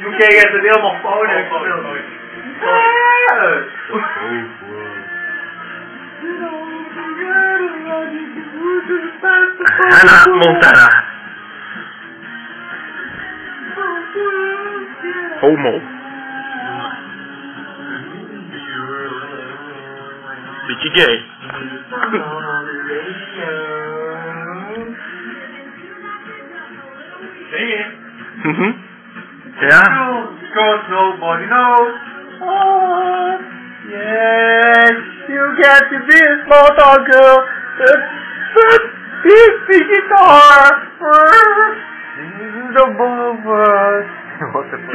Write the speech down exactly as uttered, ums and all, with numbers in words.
Okay, guys, hindi ako mag-phone eh. Hannah Montana. Homo. Bitch, you gay. Mm-hmm. Yeah. Cause nobody knows. Oh, yes, you get to be a small dog girl. This the guitar. This is the bluebird. What the fuck?